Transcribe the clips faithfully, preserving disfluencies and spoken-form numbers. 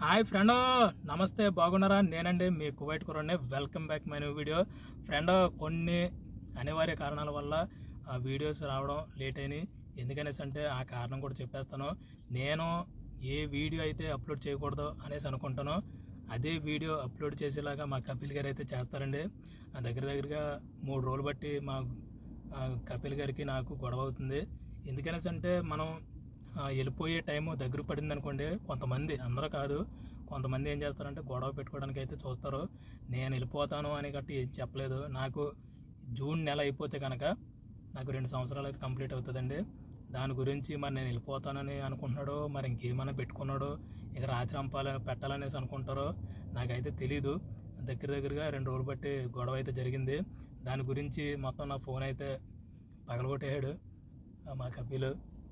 Hi friend, నమస్తే. బాగున్నారా? నేనండి మీ కువైట్ కుర్రాడిని. Welcome back my new video. Friend, కొన్ని అనివార్య కారణాల వల్ల ఆ వీడియోస్ రావడం లేట్ అయినాయి. ఎందుకనేసి అంటే ఆ కారణం కూడా చెప్పేస్తాను. నేను ఏ వీడియో అయితే అప్లోడ్ చేయకూడదు అనేసి అనుకుంటానో అదే వీడియో అప్లోడ్ చేసేలాగా మా కపిల్ గారు అయితే చేస్తారండి. దగ్గర దగ్గరగా మూడు రోజులు బట్టి మా కపిల్ గారికి నాకు గొడవ అవుతుంది. ఎందుకనేసి అంటే మనం వెళ్ళిపోయే టైము దగ్గర పడింది అనుకోండి, కొంతమంది, అందరూ కాదు, కొంతమంది ఏం చేస్తారంటే గొడవ పెట్టుకోవడానికి అయితే చూస్తారు. నేను వెళ్ళిపోతాను అని గట్టి ఏం చెప్పలేదు. నాకు జూన్ నెల అయిపోతే కనుక నాకు రెండు సంవత్సరాలు అయితే కంప్లీట్ అవుతుందండి. దాని గురించి మరి నేను వెళ్ళిపోతానని అనుకుంటున్నాడో, మరి ఇంకేమైనా పెట్టుకున్నాడో, ఇక రాచరంపాల పెట్టాలనేసి అనుకుంటారో నాకైతే తెలీదు. దగ్గర దగ్గరగా రెండు రోజులు బట్టి గొడవ అయితే జరిగింది. దాని గురించి మొత్తం నా ఫోన్ అయితే పగలగొట్టేయాడు మా కపిల్.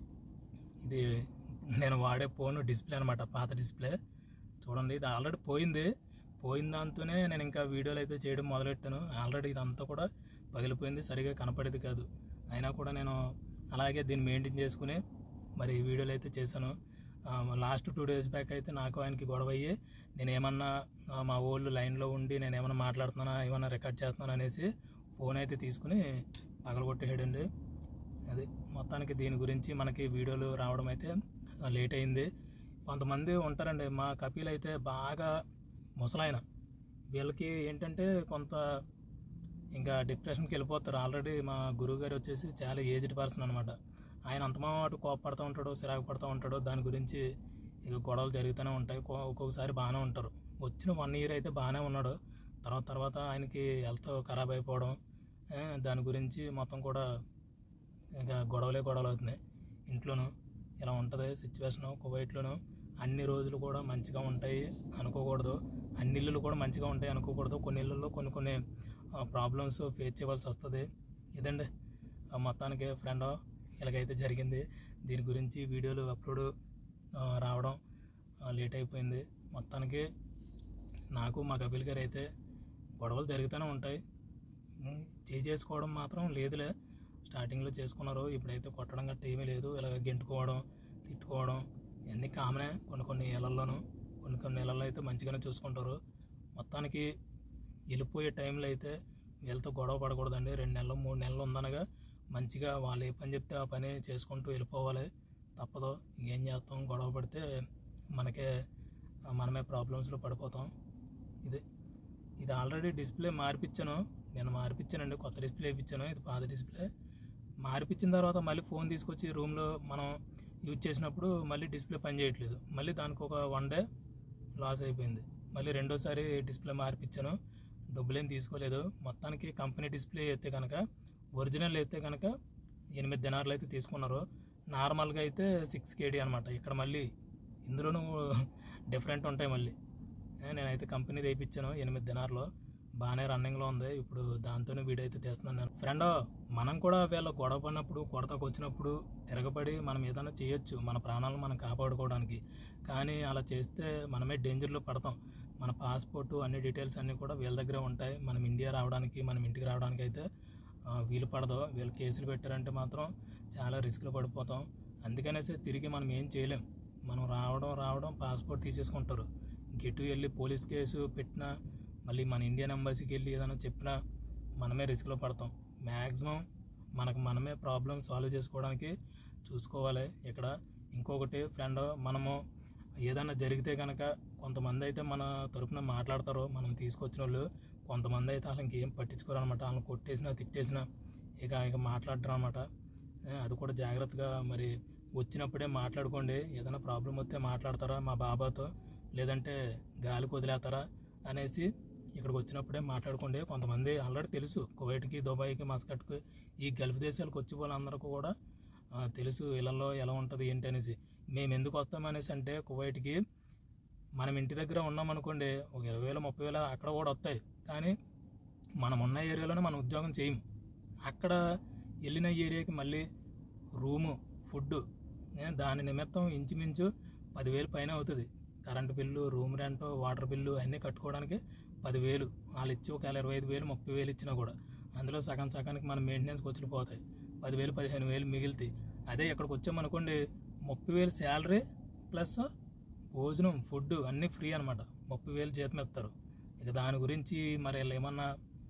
ఇది నేను వాడే ఫోన్ డిస్ప్లే అనమాట, పాత డిస్ప్లే. చూడండి, ఇది ఆల్రెడీ పోయింది. పోయిన దాంతోనే నేను ఇంకా వీడియోలు అయితే చేయడం మొదలెట్టాను. ఆల్రెడీ ఇదంతా కూడా పగిలిపోయింది, సరిగా కనపడేది కాదు. అయినా కూడా నేను అలాగే దీన్ని మెయింటైన్ చేసుకుని మరి వీడియోలు అయితే చేశాను. లాస్ట్ టూ డేస్ బ్యాక్ అయితే నాకు ఆయనకి గొడవ అయ్యి నేను ఏమన్నా మా ఓళ్ళు లైన్లో ఉండి నేను ఏమన్నా మాట్లాడుతున్నానా, ఏమన్నా రికార్డ్ చేస్తున్నాను అనేసి ఫోన్ అయితే తీసుకుని పగలగొట్టేయడండి. అది మొత్తానికి దీని గురించి మనకి వీడియోలు రావడం అయితే లేట్ అయింది. కొంతమంది ఉంటారండి, మా కపిల్ అయితే బాగా ముసలాయన. వీళ్ళకి ఏంటంటే కొంత ఇంకా డిప్రెషన్కి వెళ్ళిపోతారు. ఆల్రెడీ మా గురువు గారు వచ్చేసి చాలా ఏజ్డ్ పర్సన్ అనమాట. ఆయన అంతమాటు కోపపడుతూ ఉంటాడు, సిరాకు పడుతూ ఉంటాడు. దాని గురించి ఇక గొడవలు జరుగుతూనే ఉంటాయి. ఒక్కొక్కసారి బాగానే ఉంటారు. వచ్చిన వన్ ఇయర్ అయితే బాగానే ఉన్నాడు. తర్వాత తర్వాత ఆయనకి హెల్త్ ఖరాబ్ అయిపోవడం, దాని గురించి మొత్తం కూడా ఇంకా గొడవలే గొడవలు అవుతున్నాయి. ఇంట్లోనూ ఇలా ఉంటుంది సిచ్యువేషను. కువైట్లోనూ అన్ని రోజులు కూడా మంచిగా ఉంటాయి అనుకోకూడదు, అన్ని ఇళ్ళు కూడా మంచిగా ఉంటాయి అనుకోకూడదు. కొన్ని ఇళ్ళల్లో కొన్ని కొన్ని ప్రాబ్లమ్స్ ఫేస్ చేయవలసి వస్తుంది. ఇదండి మొత్తానికి ఫ్రెండ్, ఇలాగైతే జరిగింది. దీని గురించి వీడియోలు అప్లోడ్ రావడం లేట్ అయిపోయింది. మొత్తానికి నాకు మా కపిల్ గారు అయితే గొడవలు జరుగుతూనే ఉంటాయి. చేయి చేసుకోవడం మాత్రం లేదులే. స్టార్టింగ్లో చేసుకున్నారు, ఇప్పుడైతే కొట్టడం గట్ట ఏమీ లేదు. ఇలాగ గెంటుకోవడం, తిట్టుకోవడం ఇవన్నీ కామనే. కొన్ని కొన్ని ఇళ్ళల్లోనూ కొన్ని కొన్ని ఇళ్ళల్లో అయితే మంచిగానే చూసుకుంటారు. మొత్తానికి వెళ్ళిపోయే టైంలో అయితే వీళ్ళతో గొడవ పడకూడదండి. రెండు నెలలు మూడు నెలలు ఉందనగా మంచిగా వాళ్ళు ఏ పని చెప్తే ఆ పని చేసుకుంటూ వెళ్ళిపోవాలి. తప్పదు, ఇంకేం చేస్తాం. గొడవ పడితే మనకే మనమే ప్రాబ్లమ్స్లో పడిపోతాం. ఇది ఇది ఆల్రెడీ డిస్ప్లే మార్పించాను. నేను మార్పించానండి, కొత్త డిస్ప్లే ఇప్పించాను. ఇది పాత డిస్ప్లే. మార్పించిన తర్వాత మళ్ళీ ఫోన్ తీసుకొచ్చి రూమ్లో మనం యూజ్ చేసినప్పుడు మళ్ళీ డిస్ప్లే పని చేయట్లేదు. మళ్ళీ దానికి ఒక వన్ డే లాస్ అయిపోయింది. మళ్ళీ రెండోసారి డిస్ప్లే మార్పించాను, డబ్బులేం తీసుకోలేదు. మొత్తానికి కంపెనీ డిస్ప్లే అయితే కనుక, ఒరిజినల్ వేస్తే కనుక ఎనిమిది దినార్లు అయితే తీసుకున్నారు. నార్మల్గా అయితే సిక్స్ కేడీ అనమాట. ఇక్కడ మళ్ళీ ఇందులోనూ డిఫరెంట్ ఉంటాయి. మళ్ళీ నేనైతే కంపెనీ తెప్పించాను ఎనిమిది దినార్లో. బాగానే రన్నింగ్లో ఉంది. ఇప్పుడు దాంతోనే వీడియో అయితే తీస్తున్నాను నేను. ఫ్రెండ్, మనం కూడా వీళ్ళ గొడవ పడినప్పుడు, కొడతకు వచ్చినప్పుడు తిరగబడి మనం ఏదైనా చేయొచ్చు మన ప్రాణాలను మనం కాపాడుకోవడానికి. కానీ అలా చేస్తే మనమే డేంజర్లో పడతాం. మన పాస్పోర్టు అన్ని డీటెయిల్స్ అన్నీ కూడా వీళ్ళ దగ్గరే ఉంటాయి. మనం ఇండియా రావడానికి, మనం ఇంటికి రావడానికి అయితే వీలు పడదు. వీళ్ళు కేసులు పెట్టారంటే మాత్రం చాలా రిస్క్లో పడిపోతాం. అందుకనేసి తిరిగి మనం ఏం చేయలేం. మనం రావడం రావడం పాస్పోర్ట్ తీసేసుకుంటారు. ఇంకెటు వెళ్ళి పోలీస్ కేసు పెట్టినా, మళ్ళీ మన ఇండియన్ ఎంబసీకి వెళ్ళి ఏదైనా చెప్పినా మనమే రిస్క్లో పడతాం. మ్యాక్సిమం మనకు మనమే ప్రాబ్లమ్ సాల్వ్ చేసుకోవడానికి చూసుకోవాలి ఇక్కడ. ఇంకొకటి ఫ్రెండ్, మనము ఏదైనా జరిగితే కనుక కొంతమంది అయితే మన తరపున మాట్లాడతారు, మనం తీసుకొచ్చిన వాళ్ళు. కొంతమంది అయితే అసలు ఇంకేం పట్టించుకోరు అనమాట. వాళ్ళని కొట్టేసినా తిట్టేసినా ఇక ఇక మాట్లాడరు అనమాట. అది కూడా జాగ్రత్తగా మరి వచ్చినప్పుడే మాట్లాడుకోండి. ఏదైనా ప్రాబ్లం వస్తే మాట్లాడతారా మా బాబాతో, లేదంటే గాలికి వదిలేస్తారా అనేసి ఇక్కడికి వచ్చినప్పుడే మాట్లాడుకోండి. కొంతమంది ఆల్రెడీ తెలుసు, కువైట్కి, దుబాయ్కి, మస్కట్కి, ఈ గల్ఫ్ దేశాలకు వచ్చే వాళ్ళందరికీ కూడా తెలుసు ఇళ్ళల్లో ఎలా ఉంటుంది ఏంటి అనేసి. మేము ఎందుకు వస్తామనేసి అంటే, కువైట్కి మనం ఇంటి దగ్గర ఉన్నామనుకోండి, ఒక ఇరవై వేలు ముప్పై వేలు అక్కడ కూడా వస్తాయి. కానీ మనం ఉన్న ఏరియాలోనే మనం ఉద్యోగం చేయము. అక్కడ వెళ్ళిన ఏరియాకి మళ్ళీ రూము, ఫుడ్డు, దాని నిమిత్తం ఇంచుమించు పదివేలు పైన అవుతుంది. Current bill, room rent, water bill అన్నీ కట్టుకోవడానికి పదివేలు వాళ్ళు ఇచ్చి, ఒకవేళ ఇరవై ఐదు వేలు ముప్పై వేలు ఇచ్చినా కూడా అందులో సగం సగానికి మన మెయింటెనెన్స్ ఖర్చులు పోతాయి. పదివేలు పదిహేను వేలు మిగిలితాయి. అదే ఇక్కడికి వచ్చామనుకోండి, ముప్పై వేలు శాలరీ ప్లస్ భోజనం ఫుడ్ అన్నీ ఫ్రీ అనమాట. ముప్పై వేలు జీతం ఇస్తారు. ఇక దాని గురించి మరి వీళ్ళు ఏమన్నా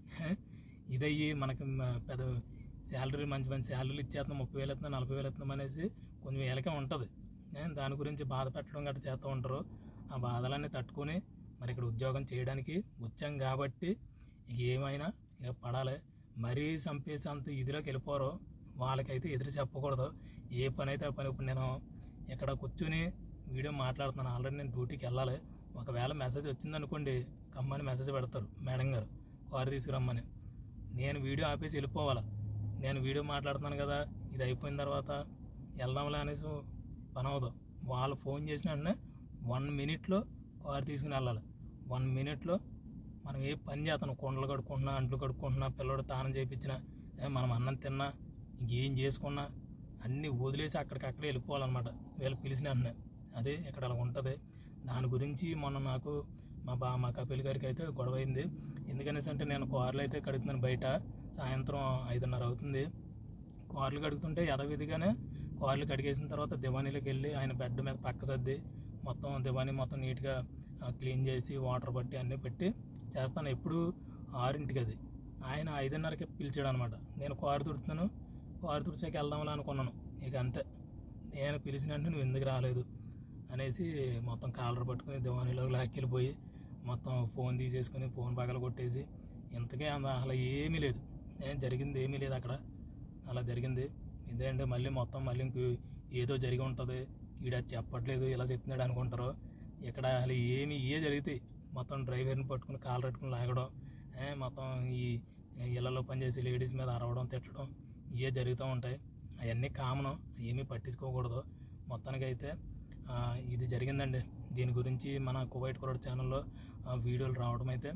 ఇదయ్యి మనకి పెద్ద శాలరీ మంచి మంచి శాలరీలు ఇచ్చేస్తున్నాం, ముప్పై వేలు ఇస్తున్నాం, నలభై వేలు ఇస్తున్నాం అనేసి కొంచెం వీళ్ళకే ఉంటుంది. దాని గురించి బాధ పెట్టడం గట్రా చేస్తూ ఉంటారు. ఆ బాధలన్నీ తట్టుకొని మరి ఇక్కడ ఉద్యోగం చేయడానికి వచ్చాం కాబట్టి ఇక ఏమైనా ఇక పడాలి. మరీ చంపేసి అంత ఇదిలోకి వెళ్ళిపోరో వాళ్ళకైతే ఎదురు చెప్పకూడదు. ఏ పని అయితే ఆ పని. ఇప్పుడు నేను ఇక్కడ కూర్చుని వీడియో మాట్లాడుతున్నాను, ఆల్రెడీ నేను డ్యూటీకి వెళ్ళాలి. ఒకవేళ మెసేజ్ వచ్చిందనుకోండి, కమ్మని మెసేజ్ పెడతారు మేడం గారు కారు తీసుకురమ్మని. నేను వీడియో ఆపేసి వెళ్ళిపోవాలి. నేను వీడియో మాట్లాడుతున్నాను కదా, ఇది అయిపోయిన తర్వాత వెళ్దాంలే అనేసి పని అవ్వదు. వాళ్ళు ఫోన్ చేసిన వెంటనే వన్ మినిట్లో కారు తీసుకుని వెళ్ళాలి. వన్ మినిట్లో మనం ఏ పని చేస్తాను, కొండలు కడుక్కుంటున్నా, అంట్లు కడుక్కుంటున్నా, పిల్లడు తానం చేయించినా, మనం అన్నం తిన్నా, ఇంకేం చేసుకున్నా అన్నీ వదిలేసి అక్కడికక్కడే వెళ్ళిపోవాలన్నమాట వీళ్ళు పిలిచిన వెంటనే. అదే ఇక్కడ అలా ఉంటుంది. దాని గురించి మొన్న నాకు మా బా మా కపిల్ గారికి అయితే గొడవ అయింది. ఎందుకనేసి అంటే నేను కార్లు అయితే కడుగుతున్నాను బయట. సాయంత్రం ఐదున్నర అవుతుంది. కార్లు కడుగుతుంటే యథావిధిగానే కార్లు కడిగేసిన తర్వాత దివానీలోకి వెళ్ళి ఆయన బెడ్ మీద పక్క సర్ది మొత్తం దివానీ మొత్తం నీట్గా క్లీన్ చేసి వాటర్ పట్టి అన్నీ పెట్టి చేస్తాను. ఎప్పుడు ఆరింటికి అది ఆయన ఐదున్నరకి పిలిచాడు అనమాట. నేను కారు తుడుతున్నాను, కారు తుడిచాక వెళ్దామని అనుకున్నాను. ఇక అంతే, నేను పిలిచినట్టు నువ్వు ఎందుకు రాలేదు అనేసి మొత్తం కాలర్ పట్టుకుని దివానీలో లాక్కెళ్ళిపోయి మొత్తం ఫోన్ తీసేసుకుని ఫోన్ పగల కొట్టేసి ఇంతకే అలా ఏమీ లేదు, ఏం జరిగింది ఏమీ లేదు అక్కడ. అలా జరిగింది. ఇదే అంటే మళ్ళీ మొత్తం మళ్ళీ ఇంక ఏదో జరిగి ఉంటుంది, ఈడ చెప్పట్లేదు ఇలా చెప్తున్నాడు అనుకుంటారు. ఇక్కడ అసలు ఏమి ఏ జరుగుతాయి. మొత్తం డ్రైవర్ని పట్టుకుని కాలు పట్టుకుని లాగడం, మొత్తం ఈ ఇళ్లలో పనిచేసే లేడీస్ మీద అరవడం, తిట్టడం ఇవే జరుగుతూ ఉంటాయి. అవన్నీ కామను, ఏమీ పట్టించుకోకూడదు. మొత్తానికి అయితే ఇది జరిగిందండి. దీని గురించి మన కువైట్ కుర్రాడు ఛానల్లో వీడియోలు రావడం అయితే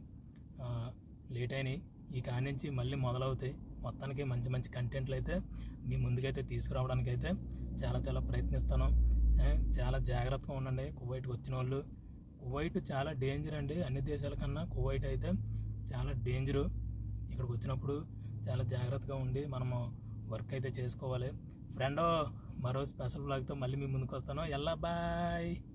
లేట్ అయినాయి. ఈ కాడి నుంచి మళ్ళీ మొదలవుతాయి. మొత్తానికి మంచి మంచి కంటెంట్లు అయితే మీ ముందుకైతే తీసుకురావడానికి అయితే చాలా చాలా ప్రయత్నిస్తాను. చాలా జాగ్రత్తగా ఉండండి కువైట్కి వచ్చిన వాళ్ళు. కువైట్ చాలా డేంజర్ అండి. అన్ని దేశాల కన్నా కువైట్ అయితే చాలా డేంజరు. ఇక్కడికి వచ్చినప్పుడు చాలా జాగ్రత్తగా ఉండి మనము వర్క్ అయితే చేసుకోవాలి. ఫ్రెండ్ మరో స్పెషల్ బ్లాగ్తో మళ్ళీ మీ ముందుకు వస్తాను. ఎల్లా బాయ్.